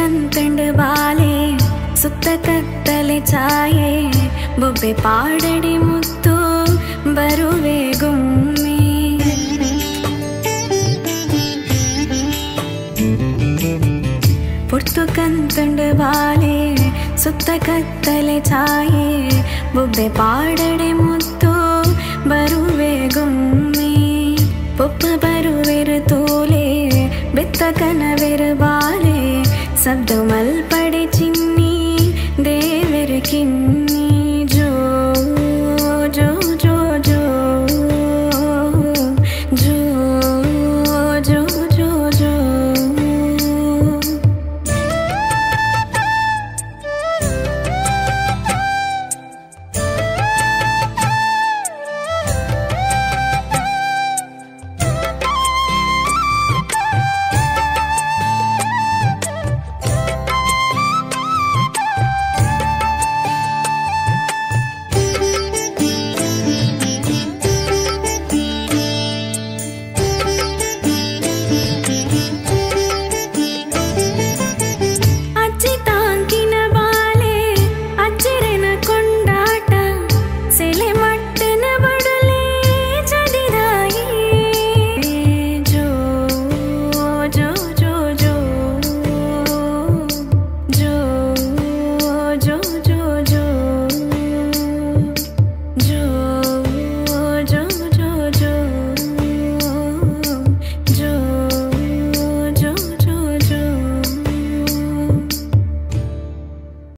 ಕಂತಂಡು ಬಾಲೆ ಸುತ್ತ ಕತ್ತಲೆ ಛಾಯೆ ಬೊಬ್ಬೆ ಪಾಡಡೆ ಮುತ್ತು ಬರುವೆ ಗುಮ್ಮಿ ಪುರ್ತು ಕಂತಂಡು ಬಾಲೆ ಸುತ್ತ ಕತ್ತಲೆ ಛಾಯೆ ಬೊಬ್ಬೆ ಪಾಡಡೆ ಮುತ್ತು ಬರುವೆ ಗುಮ್ಮಿ ಪೊಪ್ಪ ಬರುವೆರು ತೋಲೆ ಬೆತ್ತ ಕನವೆರು ಬಾಲೆ ಸಬ್ದು ಮಲ್ಪ